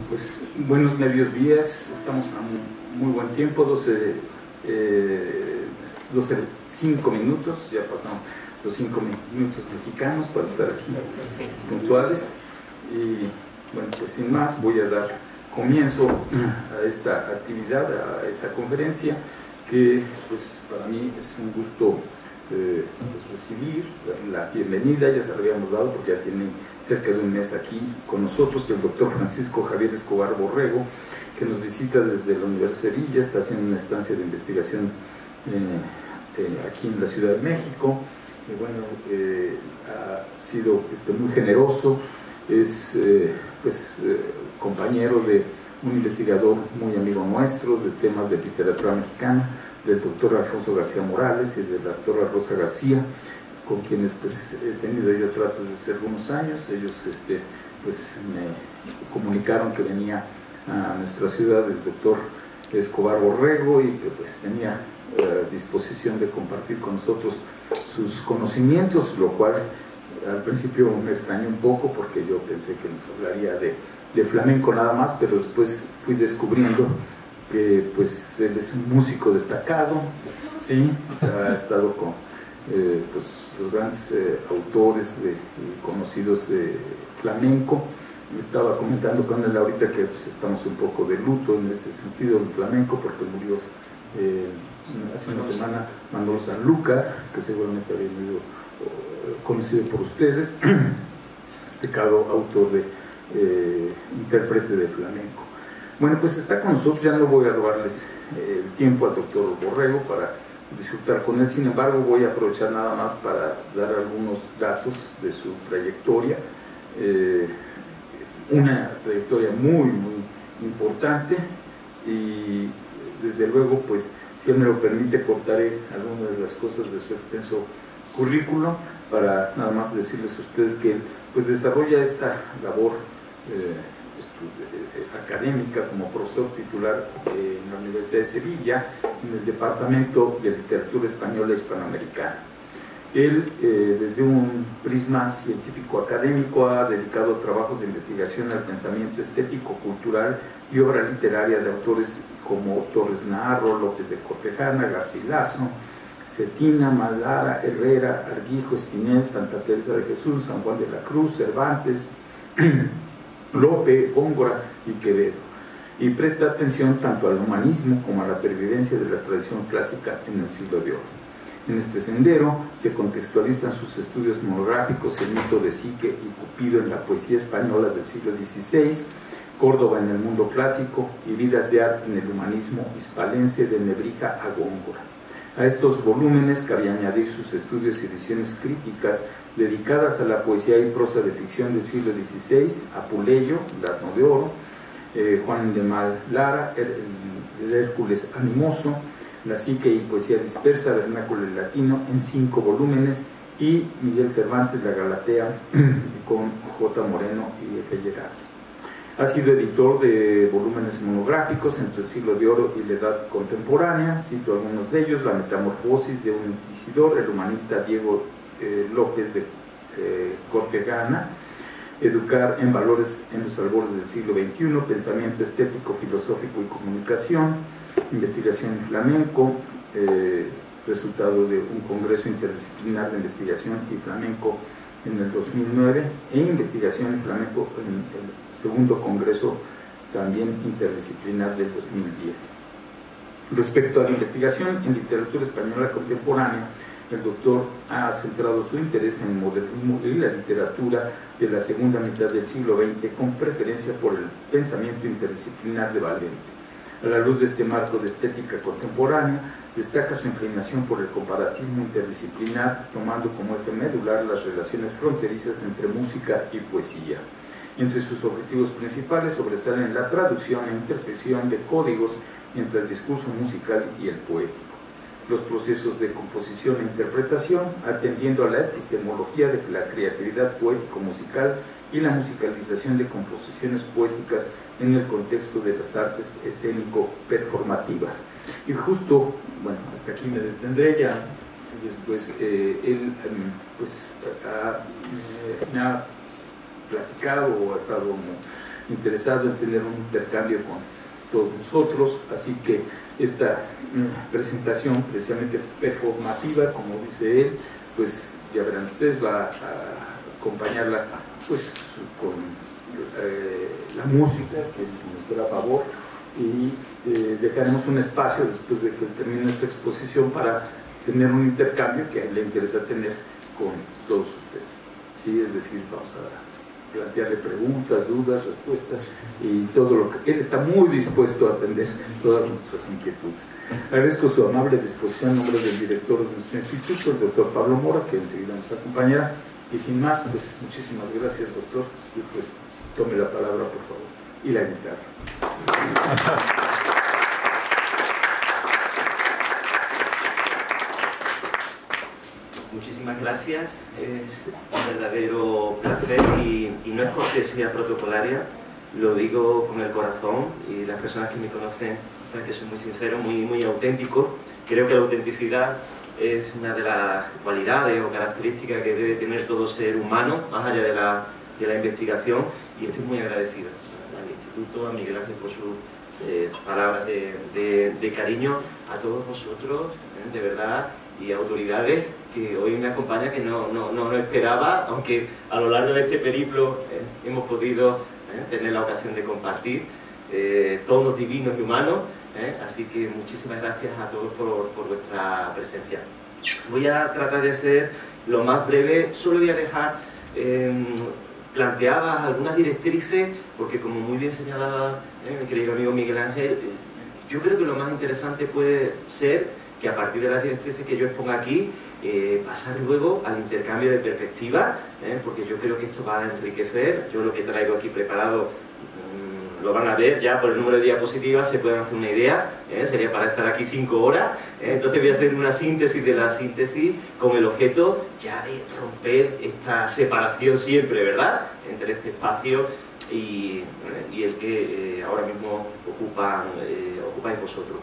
Pues buenos medios días, estamos a muy buen tiempo, 5 minutos, ya pasamos los 5 minutos mexicanos para estar aquí puntuales. Y bueno, pues sin más voy a dar comienzo a esta actividad, a esta conferencia, que pues para mí es un gusto recibir la bienvenida. Ya se la habíamos dado porque ya tiene cerca de un mes aquí con nosotros el doctor Francisco Javier Escobar Borrego, que nos visita desde la Universidad de Sevilla, está haciendo una estancia de investigación aquí en la Ciudad de México. Ha sido muy generoso, es compañero de un investigador muy amigo nuestro de temas de literatura mexicana, del doctor Alfonso García Morales y de la doctora Rosa García, con quienes he tenido yo tratos desde hace algunos años. Ellos me comunicaron que venía a nuestra ciudad el doctor Escobar Borrego y que tenía disposición de compartir con nosotros sus conocimientos, lo cual al principio me extrañó un poco porque yo pensé que nos hablaría de flamenco nada más, pero después fui descubriendo que él es un músico destacado, ¿sí? Ha estado con los grandes autores conocidos de flamenco. Estaba comentando con él ahorita que estamos un poco de luto en ese sentido del flamenco, porque murió hace una semana Manolo Sanlúcar, que seguramente había sido conocido por ustedes, destacado autor de intérprete de flamenco. Bueno, pues está con nosotros. Ya no voy a robarles el tiempo al doctor Borrego para disfrutar con él. Sin embargo, voy a aprovechar nada más para dar algunos datos de su trayectoria, una trayectoria muy importante, y desde luego, si él me lo permite, cortaré algunas de las cosas de su extenso currículo para nada más decirles a ustedes que él desarrolla esta labor académica como profesor titular en la Universidad de Sevilla, en el Departamento de Literatura Española e Hispanoamericana. Él, desde un prisma científico-académico, ha dedicado trabajos de investigación al pensamiento estético-cultural y obra literaria de autores como Torres Naharro, López de Cortejana, Garcilaso, Cetina, Malara, Herrera, Argijo, Espinel, Santa Teresa de Jesús, San Juan de la Cruz, Cervantes, Lope, Góngora y Quevedo, y presta atención tanto al humanismo como a la pervivencia de la tradición clásica en el siglo de oro. En este sendero se contextualizan sus estudios monográficos: El mito de Psique y Cupido en la poesía española del siglo XVI, Córdoba en el mundo clásico y Vidas de arte en el humanismo hispalense, de Nebrija a Góngora. A estos volúmenes cabía añadir sus estudios y visiones críticas dedicadas a la poesía y prosa de ficción del siglo XVI, Apuleyo, El asno de oro, Juan de Mal Lara, el Hércules animoso, La psique y poesía dispersa, vernáculo y latino, en 5 volúmenes, y Miguel Cervantes, La Galatea, con J. Moreno y F. Gerardi. Ha sido editor de volúmenes monográficos entre el siglo de oro y la edad contemporánea. Cito algunos de ellos: La metamorfosis de un inquisidor, el humanista Diego López de Cortegana, Educar en valores en los albores del siglo XXI, Pensamiento estético, filosófico y comunicación, Investigación en flamenco, resultado de un congreso interdisciplinar de investigación y flamenco en el 2009, e Investigación en flamenco en el segundo congreso también interdisciplinar del 2010. Respecto a la investigación en literatura española contemporánea, el doctor ha centrado su interés en el modernismo y la literatura de la segunda mitad del siglo XX, con preferencia por el pensamiento interdisciplinar de Valente. A la luz de este marco de estética contemporánea, destaca su inclinación por el comparatismo interdisciplinar, tomando como eje medular las relaciones fronterizas entre música y poesía. Entre sus objetivos principales sobresalen la traducción e intersección de códigos entre el discurso musical y el poético, los procesos de composición e interpretación, atendiendo a la epistemología de la creatividad poético-musical y la musicalización de composiciones poéticas en el contexto de las artes escénico-performativas. Y justo, hasta aquí me detendré. Ya después él me ha platicado o ha estado interesado en tener un intercambio con todos nosotros, así que esta presentación precisamente performativa, como dice él, pues ya verán ustedes, va a acompañarla pues con la música, que nos será a favor, y dejaremos un espacio después de que termine su exposición para tener un intercambio que a él le interesa tener con todos ustedes. Sí, es decir, vamos a plantearle preguntas, dudas, respuestas y todo lo que él está muy dispuesto a atender todas nuestras inquietudes. Agradezco su amable disposición en nombre del director de nuestro instituto, el doctor Pablo Mora, que enseguida nos acompañará, y sin más, pues muchísimas gracias, doctor, y pues tome la palabra, por favor, y la guitarra. Muchísimas gracias, es un verdadero placer y no es cortesía protocolaria, lo digo con el corazón, y las personas que me conocen saben que soy muy sincero, muy auténtico. Creo que la autenticidad es una de las cualidades o características que debe tener todo ser humano, más allá de la investigación, y estoy muy agradecido al Instituto, a Miguel Ángel por sus palabras de cariño, a todos vosotros, de verdad, y autoridades que hoy me acompañan, que no esperaba, aunque a lo largo de este periplo hemos podido tener la ocasión de compartir tonos divinos y humanos, así que muchísimas gracias a todos por vuestra presencia. Voy a tratar de ser lo más breve, solo voy a dejar planteadas algunas directrices, porque como muy bien señalaba mi querido amigo Miguel Ángel, yo creo que lo más interesante puede ser que a partir de las directrices que yo exponga aquí, pasar luego al intercambio de perspectivas, porque yo creo que esto va a enriquecer. Yo lo que traigo aquí preparado lo van a ver ya por el número de diapositivas, se pueden hacer una idea, sería para estar aquí 5 horas, entonces voy a hacer una síntesis de la síntesis con el objeto ya de romper esta separación siempre, ¿verdad?, entre este espacio y el que ahora mismo ocupáis vosotros.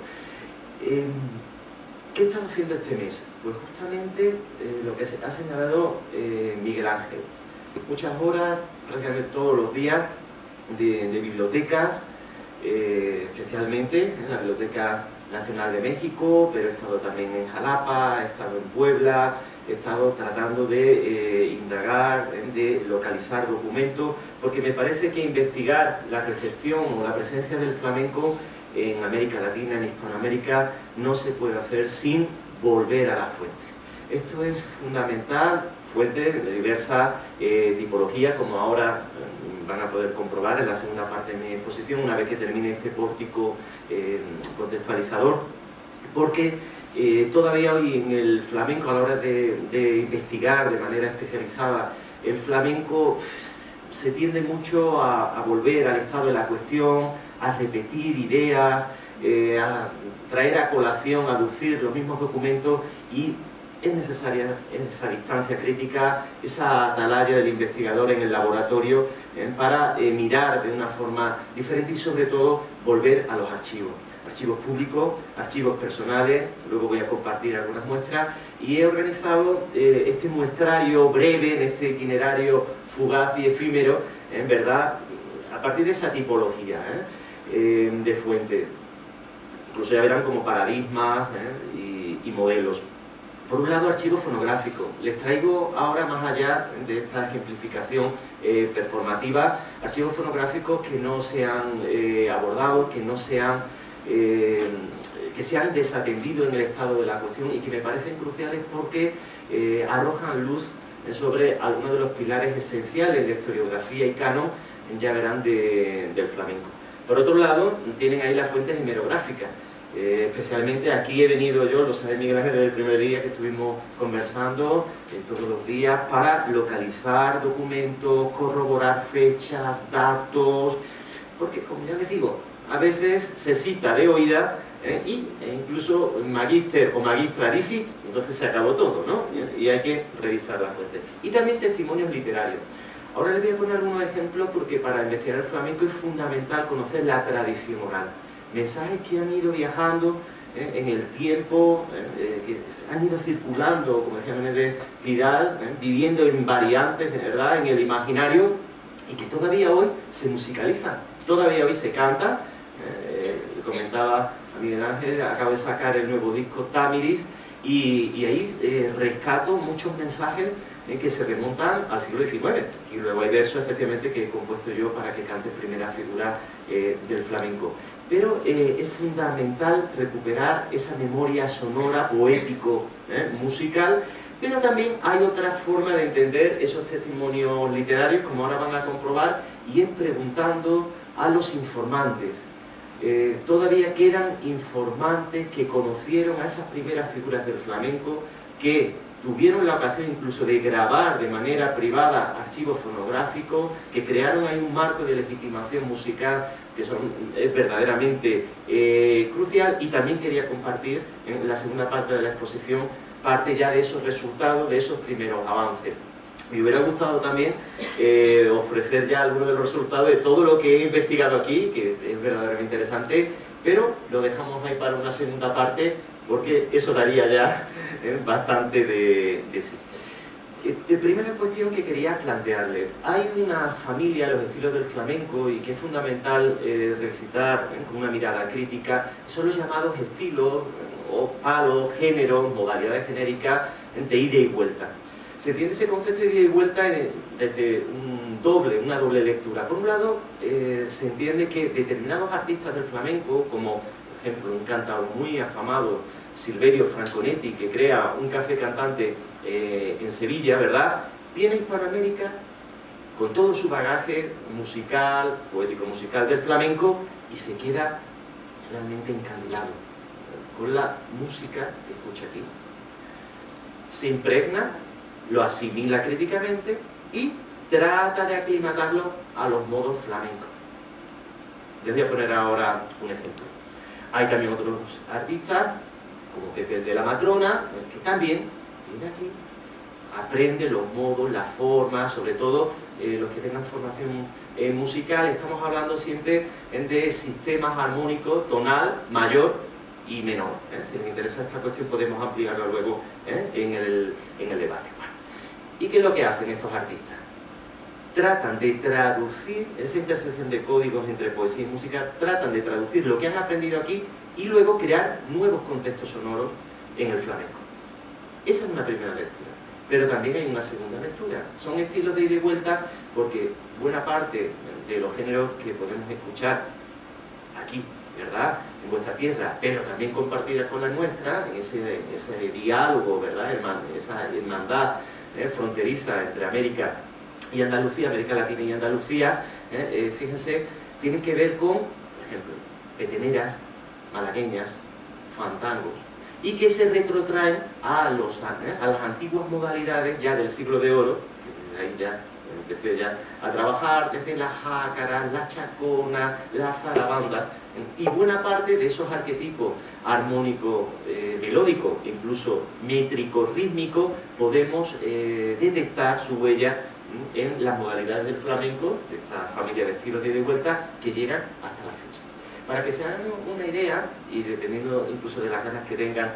¿Qué estamos haciendo este mes? Pues justamente lo que ha señalado Miguel Ángel. Muchas horas, prácticamente todos los días, de bibliotecas, especialmente en la Biblioteca Nacional de México, pero he estado también en Jalapa, he estado en Puebla, he estado tratando de indagar, de localizar documentos, porque me parece que investigar la recepción o la presencia del flamenco en América Latina, en Hispanoamérica, no se puede hacer sin volver a la fuente. Esto es fundamental, fuentes de diversas tipologías, como ahora van a poder comprobar en la segunda parte de mi exposición, una vez que termine este pórtico contextualizador, porque todavía hoy en el flamenco, a la hora de investigar de manera especializada el flamenco, se tiende mucho a volver al estado de la cuestión, a repetir ideas, a traer a colación, a aducir los mismos documentos, y es necesaria esa distancia crítica, esa atalaya del investigador en el laboratorio para mirar de una forma diferente y sobre todo volver a los archivos. Archivos públicos, archivos personales, luego voy a compartir algunas muestras, y he organizado este muestrario breve, en este itinerario fugaz y efímero, en verdad, a partir de esa tipología de fuente. Incluso ya verán como paradigmas y modelos. Por un lado, archivo fonográfico. Les traigo ahora, más allá de esta ejemplificación performativa, archivos fonográficos que no se han abordado, que se han desatendido en el estado de la cuestión y que me parecen cruciales porque arrojan luz sobre algunos de los pilares esenciales de historiografía y canon, ya verán, del flamenco. Por otro lado, tienen ahí las fuentes hemerográficas. Especialmente aquí he venido yo, lo sabe Miguel Ángel, desde el primer día que estuvimos conversando, todos los días, para localizar documentos, corroborar fechas, datos, porque, como ya les digo, a veces se cita de oída e incluso magister o magistra dicit, entonces se acabó todo, ¿no? Y hay que revisar la fuente. Y también testimonios literarios. Ahora les voy a poner algunos ejemplos porque para investigar el flamenco es fundamental conocer la tradición oral. Mensajes que han ido viajando en el tiempo, que han ido circulando, como decía Menéndez Pidal, viviendo en variantes, de verdad, en el imaginario, y que todavía hoy se musicalizan, todavía hoy se canta. Comentaba a Miguel Ángel, acabo de sacar el nuevo disco Tamiris, y ahí rescato muchos mensajes que se remontan al siglo XIX, y luego hay versos efectivamente que he compuesto yo para que cante primera figura del flamenco. Pero es fundamental recuperar esa memoria sonora, poético, musical, pero también hay otra forma de entender esos testimonios literarios, como ahora van a comprobar, y es preguntando a los informantes. Todavía quedan informantes que conocieron a esas primeras figuras del flamenco, que tuvieron la ocasión incluso de grabar de manera privada archivos fonográficos, que crearon ahí un marco de legitimación musical que es verdaderamente crucial, y también quería compartir en la segunda parte de la exposición parte ya de esos resultados, de esos primeros avances. Me hubiera gustado también ofrecer ya algunos de los resultados de todo lo que he investigado aquí, que es verdaderamente interesante, pero lo dejamos ahí para una segunda parte, porque eso daría ya bastante de sí. De primera cuestión que quería plantearle: hay una familia, los estilos del flamenco, y que es fundamental recitar con una mirada crítica, son los llamados estilos o palos, géneros, modalidades genéricas de ida y vuelta. Se entiende ese concepto de ida y vuelta desde una doble lectura. Por un lado, se entiende que determinados artistas del flamenco, como por ejemplo un cantador muy afamado, Silverio Franconetti, que crea un café cantante en Sevilla, ¿verdad?, viene a Hispanoamérica con todo su bagaje musical, poético-musical del flamenco, y se queda realmente encandilado con la música que escucha aquí. Se impregna, lo asimila críticamente y trata de aclimatarlo a los modos flamencos. Les voy a poner ahora un ejemplo. Hay también otros artistas, como Pepe de la Matrona, que también viene aquí, aprende los modos, las formas, sobre todo los que tengan formación musical. Estamos hablando siempre de sistemas armónicos, tonal, mayor y menor. Si les interesa esta cuestión podemos ampliarla luego en el debate. Bueno, ¿y qué es lo que hacen estos artistas? Tratan de traducir esa intersección de códigos entre poesía y música, tratan de traducir lo que han aprendido aquí y luego crear nuevos contextos sonoros en el flamenco. Esa es una primera lectura, pero también hay una segunda lectura. Son estilos de ida y vuelta porque buena parte de los géneros que podemos escuchar aquí, ¿verdad?, en vuestra tierra, pero también compartidas con la nuestra, en ese diálogo, ¿verdad?, esa hermandad fronteriza entre América y Andalucía, América Latina y Andalucía, fíjense, tienen que ver con, por ejemplo, peteneras, malagueñas, fandangos, y que se retrotraen a las antiguas modalidades ya del siglo de oro, que ahí ya empecé ya a trabajar, desde la jácara, la chacona, la zarabanda, y buena parte de esos arquetipos armónicos, melódicos, incluso métricos, rítmicos, podemos detectar su huella en las modalidades del flamenco, de esta familia de estilos de ida y vuelta, que llegan hasta la fecha. Para que se hagan una idea, y dependiendo incluso de las ganas que tengan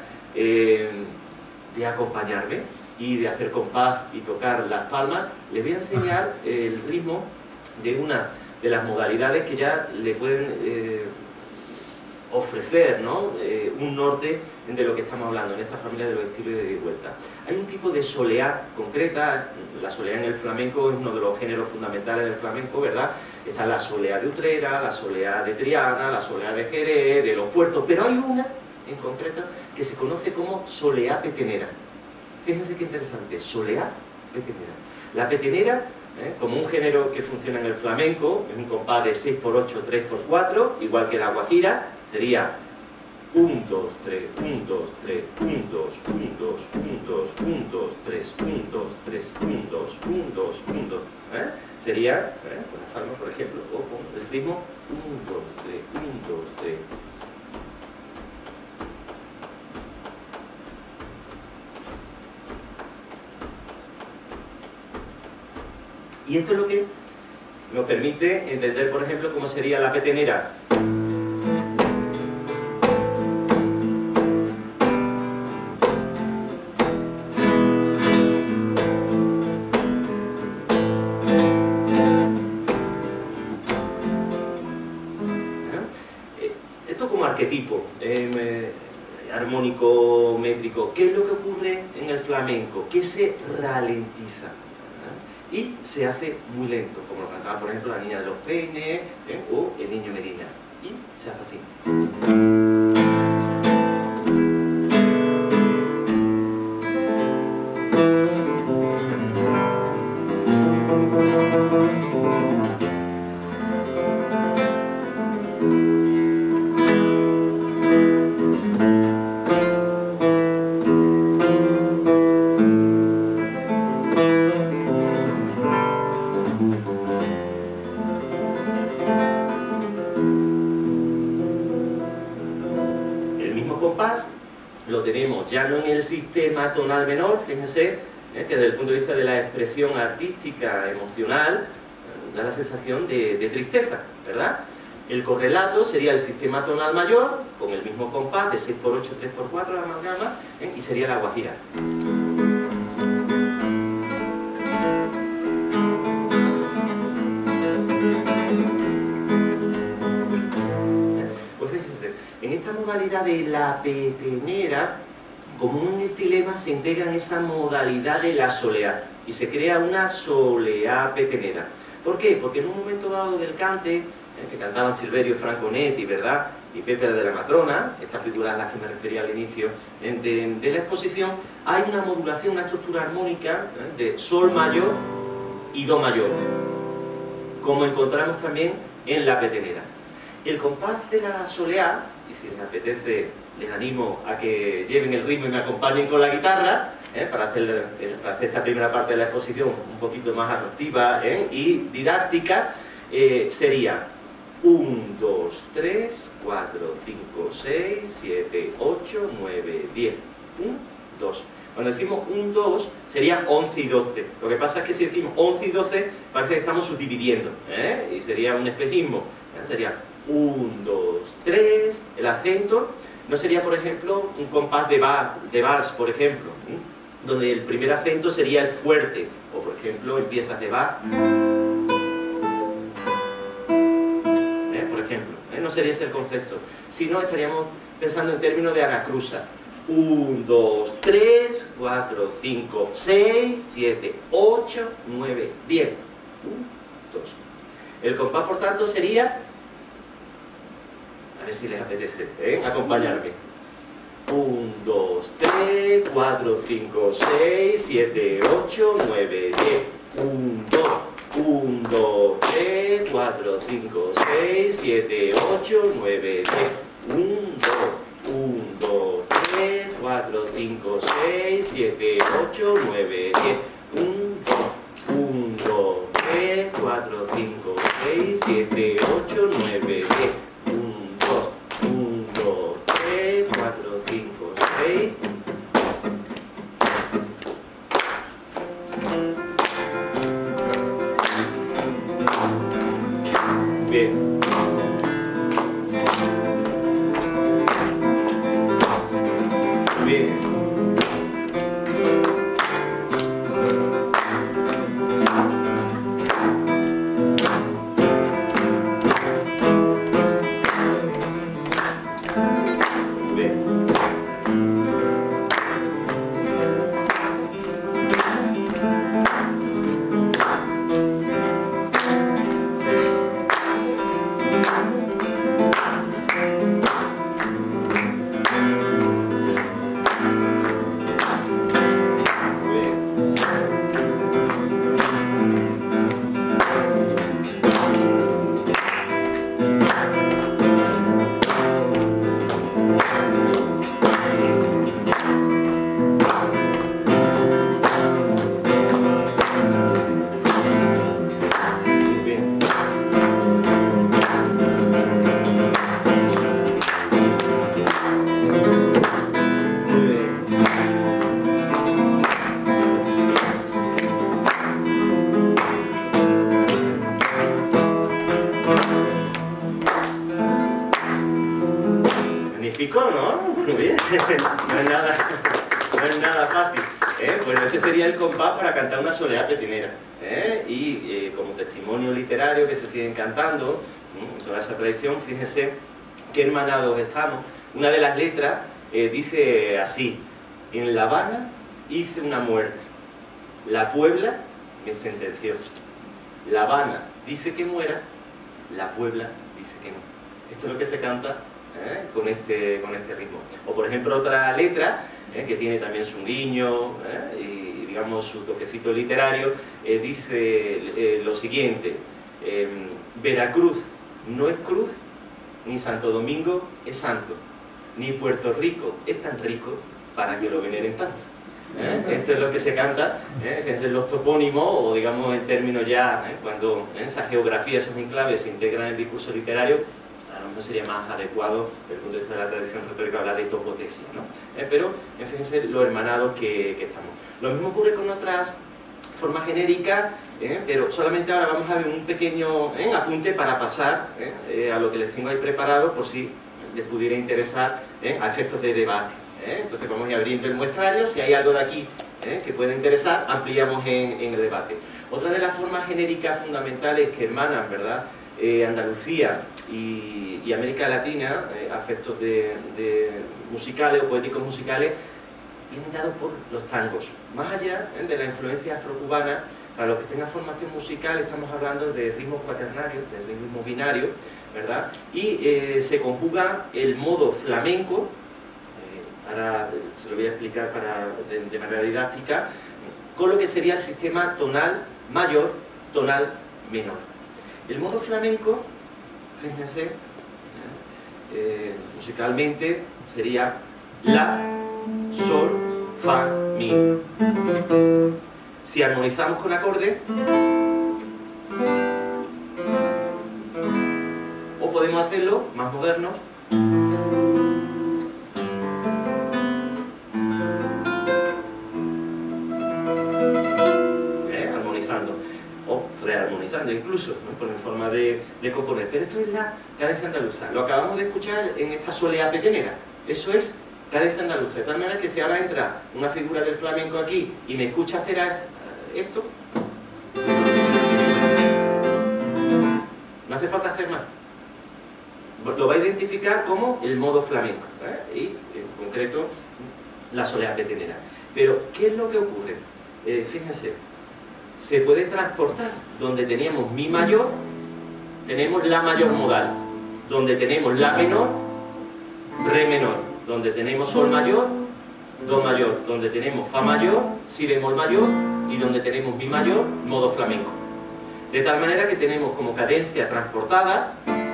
de acompañarme y de hacer compás y tocar las palmas, les voy a enseñar el ritmo de una de las modalidades que ya le pueden ofrecer, ¿no?, un norte de lo que estamos hablando en esta familia de los estilos de ida y vuelta. Hay un tipo de soleá concreta. La soleá en el flamenco es uno de los géneros fundamentales del flamenco, ¿verdad? Está la soleá de Utrera, la soleá de Triana, la soleá de Jerez, de los puertos, pero hay una en concreto que se conoce como soleá petenera. Fíjense qué interesante, soleá petenera. La petenera, como un género que funciona en el flamenco, es un compás de 6×8, 3×4, igual que la guajira, sería 1, 2, 3, 1, 2, 3, 1, 2, 1, 2, 1, 2, 1, 2, 3, 1, 2, 3, 1, 2, 1, 2, 1, 2. Sería, con las palmas, por ejemplo, o con el ritmo 1, 2, 3, 1, 2, 3. Y esto es lo que nos permite entender, por ejemplo, cómo sería la petenera. arquetipo armónico métrico. ¿Qué es lo que ocurre en el flamenco? Que se ralentiza, ¿eh? Y se hace muy lento, como lo cantaba por ejemplo la Niña de los Peines, ¿eh? O el Niño Medina, y se hace así. Lo tenemos ya no en el sistema tonal menor, fíjense, que desde el punto de vista de la expresión artística, emocional, da la sensación de tristeza, ¿verdad? El correlato sería el sistema tonal mayor, con el mismo compás de 6×8, 3×4 la amalgama, y sería la guajira. En esta modalidad de la petenera, como un estilema, se integra en esa modalidad de la soleá y se crea una soleá petenera. ¿Por qué? Porque en un momento dado del cante, que cantaban Silverio Franconetti, ¿verdad?, y Pepe de la Matrona, estas figuras a las que me refería al inicio de la exposición, hay una modulación, una estructura armónica de sol mayor y do mayor, como encontramos también en la petenera. El compás de la soleá, y si les apetece les animo a que lleven el ritmo y me acompañen con la guitarra, para hacer esta primera parte de la exposición un poquito más atractiva y didáctica, sería 1, 2, 3, 4, 5, 6, 7, 8, 9, 10, 1, 2. Cuando decimos 1, 2 sería 11 y 12. Lo que pasa es que si decimos 11 y 12 parece que estamos subdividiendo, y sería un espejismo. Sería 1, 2, 3, el acento no sería, por ejemplo, un compás de vals, por ejemplo, donde el primer acento sería el fuerte, o por ejemplo en piezas de Bach, por ejemplo, no sería ese el concepto, sino estaríamos pensando en términos de anacruza. 1, 2, 3, 4, 5, 6, 7, 8, 9, 10, 1, 2. El compás, por tanto, sería, a ver si les apetece, acompañarme. 1, 2, 3, 4, 5, 6, 7, 8, 9, 10. 1, 2, 1, 2, 3, 4, 5, 6, 7, 8, 9, 10. 1, 2, 1, 2, 3, 4, 5, 6, 7, 8, 9, 10. 1, 2, 1, 2, 3, 4, 5, 6, 7, 8, 9, 10. bien. Bien. ¿No? Muy bien. No es nada fácil. Pues este sería el compás para cantar una soleá petinera. Y como testimonio literario que se siguen cantando, toda esa tradición, fíjense qué hermanados estamos. Una de las letras dice así: en La Habana hice una muerte, la Puebla me sentenció. La Habana dice que muera, la Puebla dice que no. Esto es lo que se canta con este ritmo. O por ejemplo otra letra que tiene también su guiño y digamos su toquecito literario, dice lo siguiente: Veracruz no es cruz, ni Santo Domingo es santo, ni Puerto Rico es tan rico para que lo veneren tanto. Esto es lo que se canta, que es los topónimos, o digamos en términos ya, cuando esas geografías, esos enclaves se integran en el discurso literario, a lo mejor sería más adecuado desde el punto de vista de la tradición retórica hablar de topotesia, ¿no? Pero fíjense lo hermanados que estamos. Lo mismo ocurre con otras formas genéricas, pero solamente ahora vamos a ver un pequeño apunte para pasar a lo que les tengo ahí preparado, por si les pudiera interesar a efectos de debate. Entonces vamos a ir abriendo el muestrario, si hay algo de aquí que pueda interesar, ampliamos en el debate. Otra de las formas genéricas fundamentales que hermanan, ¿verdad?, Andalucía y América Latina, a efectos musicales o poéticos musicales, vienen dados por los tangos. Más allá de la influencia afrocubana, para los que tengan formación musical estamos hablando de ritmos cuaternarios, de ritmos binarios, ¿verdad? Y se conjuga el modo flamenco, ahora se lo voy a explicar de manera didáctica, con lo que sería el sistema tonal mayor, tonal menor. El modo flamenco, fíjense, musicalmente sería La, Sol, Fa, Mi. Si armonizamos con acorde, o podemos hacerlo más modernos, armonizando o rearmonizando incluso, ¿no?, por forma de componer. Pero esto es la cadencia andaluza. Lo acabamos de escuchar en esta soleá petenera. Eso es cadencia andaluza. De tal manera que si ahora entra una figura del flamenco aquí y me escucha hacer esto, no hace falta hacer más. Lo va a identificar como el modo flamenco, y en concreto la soleá petenera. Pero, ¿qué es lo que ocurre? Fíjense, se puede transportar. Donde teníamos mi mayor, tenemos la mayor modal. Donde tenemos la menor, re menor. Donde tenemos sol mayor, do mayor. Donde tenemos fa mayor, si bemol mayor. Y donde tenemos mi mayor, modo flamenco. De tal manera que tenemos como cadencia transportada,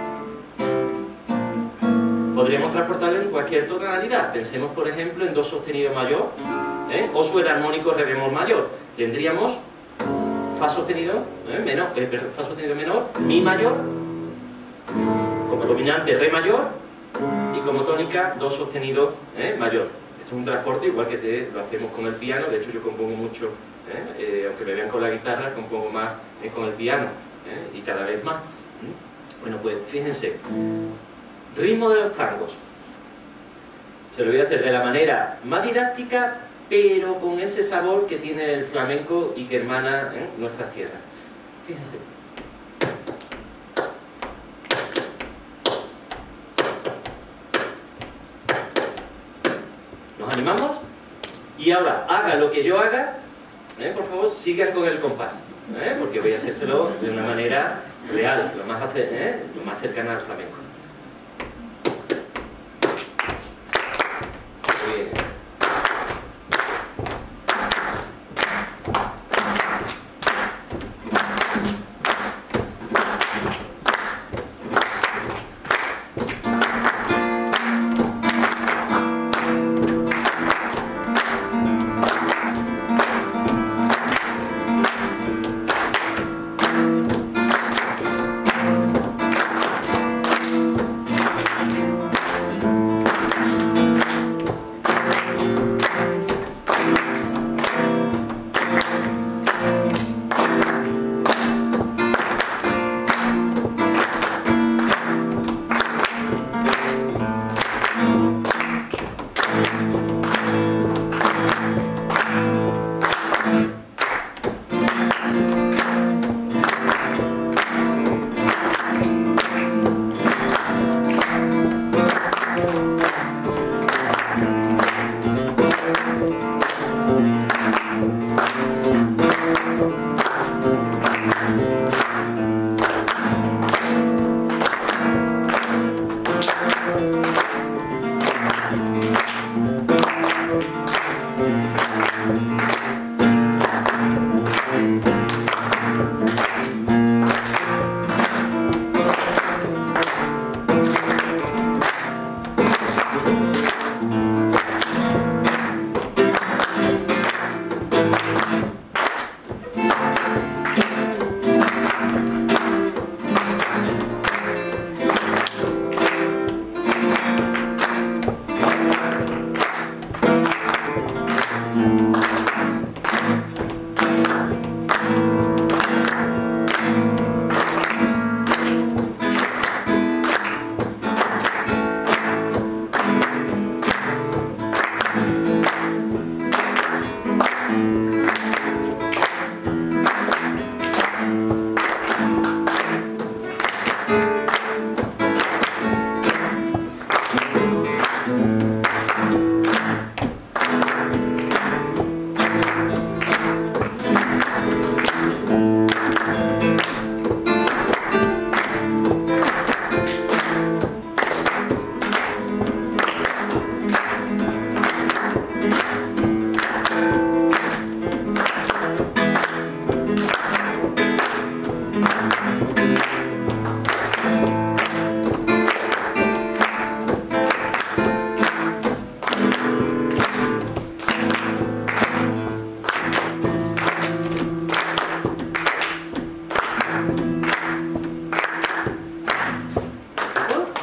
podríamos transportarlo en cualquier tonalidad. Pensemos por ejemplo en do sostenido mayor, o suero armónico re bemol mayor. Tendríamos fa sostenido fa sostenido menor, mi mayor, como dominante re mayor, y como tónica do sostenido mayor. Esto es un transporte igual que lo hacemos con el piano. De hecho yo compongo mucho, aunque me vean con la guitarra, compongo más con el piano, y cada vez más. Bueno, pues fíjense, ritmo de los tangos. Se lo voy a hacer de la manera más didáctica, pero con ese sabor que tiene el flamenco y que hermana nuestras tierras. Fíjense. ¿Nos animamos? Y ahora, haga lo que yo haga, por favor, sigan con el compás, porque voy a hacérselo de una manera real, lo más cercana al flamenco.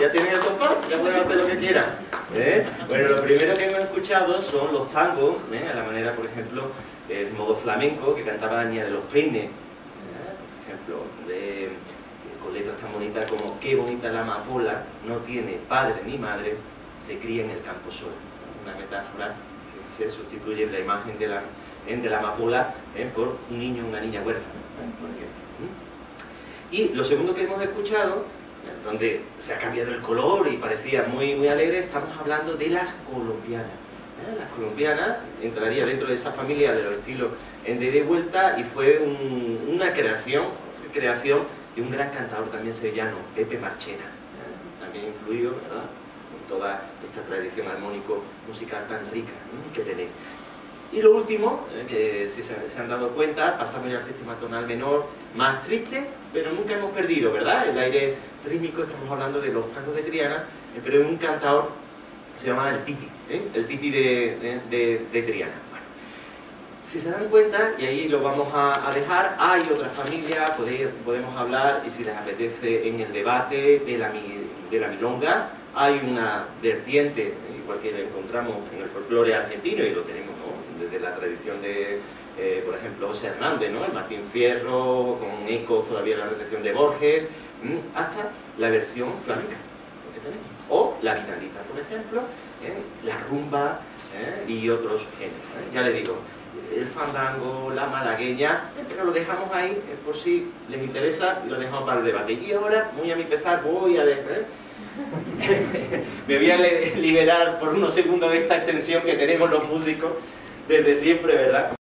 Ya tienen el compás, ya pueden hacer lo que quieran. Bueno, lo primero que hemos escuchado son los tangos, a la manera, por ejemplo, el modo flamenco que cantaba Aña de los Peines, por ejemplo, con letras tan bonitas como qué bonita la amapola, no tiene padre ni madre, se cría en el campo solo. Una metáfora que se sustituye en la imagen de la amapola por un niño o una niña huérfana. Y lo segundo que hemos escuchado, donde se ha cambiado el color y parecía muy, muy alegre, estamos hablando de las colombianas. Las colombianas entraría dentro de esa familia de los estilos de vuelta y fue una creación de un gran cantador también sevillano, Pepe Marchena, también influido, ¿verdad?, con toda esta tradición armónico musical tan rica que tenéis. Y lo último, que si se han dado cuenta, pasamos ya al sistema tonal menor, más triste, pero nunca hemos perdido, ¿verdad?, el aire rítmico. Estamos hablando de los tangos de Triana, pero es un cantador se llama el Titi de Triana. Bueno, si se dan cuenta, y ahí lo vamos a dejar, hay otra familia, podemos hablar, y si les apetece, en el debate de la milonga. Hay una vertiente, igual que la encontramos en el folclore argentino, y lo tenemos, ¿no?, desde la tradición de, por ejemplo, José Hernández, ¿no?, el Martín Fierro, con ecos todavía en la recepción de Borges, hasta la versión flamenca, lo que tenemos. O la vinalita, por ejemplo, la rumba y otros géneros. Ya les digo, el fandango, la malagueña, pero lo dejamos ahí por si les interesa y lo dejamos para el debate. Y ahora, muy a mi pesar, voy a me voy a liberar por unos segundos de esta extensión que tenemos los músicos desde siempre, ¿verdad?